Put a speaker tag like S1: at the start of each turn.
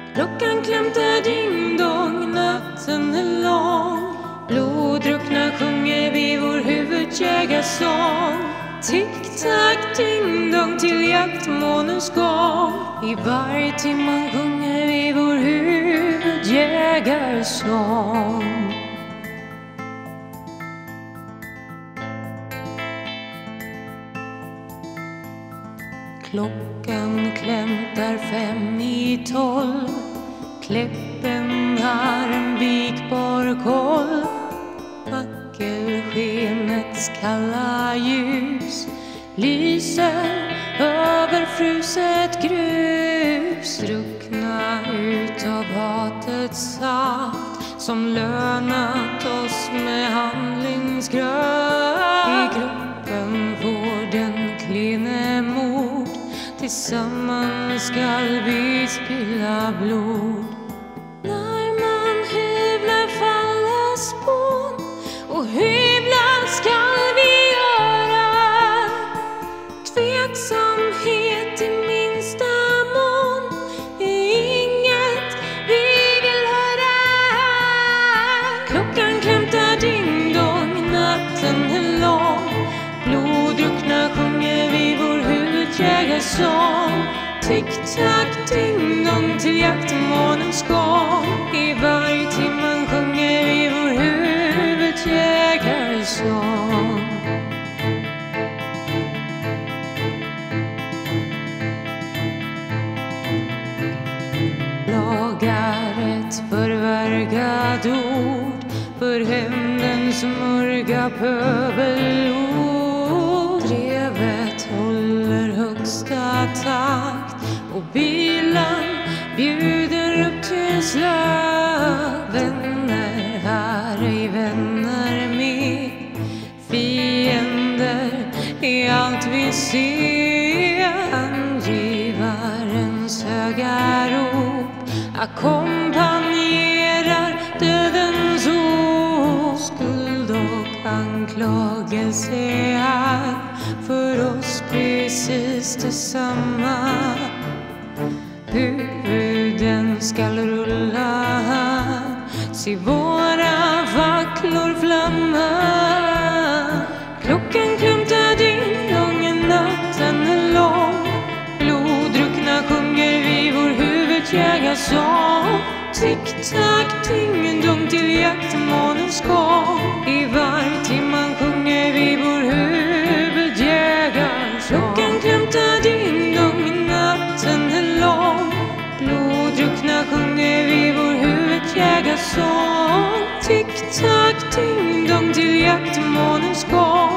S1: Klockan klämtar ding dong, natten är lång. Bloddruckna sjunger vi vår huvudjägarsång. Tick-tack ding dong till jaktmånens gång. I vargtimman sjunger vi vår huvudjägarsång. Klockan klämtar 5:12. Kläppen har en vikbar koll. Fackelskenets kalla ljus lyser över fruset grus. Druckna utav hatets saft som lönat oss med handlingskraft. I kroppen får den klene mod. Tillsammans skall vi spilla blod. När man hyvlar faller spån, och hyvlar skall vi göra. Tveksamhet i minsta mån är inget vi vill höra. Klockan klämtar ding dong, natten är lång. Bloddruckna sjunger vi vår huvudjägarsång. Tick-tack ding dong till jaktmånens gång. I vargtimman sjunger vi vår huvudjägarsång. Lagar ett förverkat ord för hämndens mörka pöbelord. Drevet håller högsta takt och bilen bjuder upp till slag. Vänner här, ej vänner med. Fiender är allt vi ser. Angivarens höga rop ackompanjerar dödens ord. Skuld och anklagelse är för oss precis detsamma. Huvuden skall rulla, se våra facklor flamma. Klockan klämtar ding dong, natten är lång. Bloddruckna sjunger vi vår huvudjägarsång. Tick-tack ding dong till jaktmånens gång. I vargtimman sjunger vi vår huvudjägarsång. Klockan klämtar ding dong, natten är lång. Bloddruckna sjunger vi vår huvudjägarsång. Tick-tack ding dong till jaktmånens gång.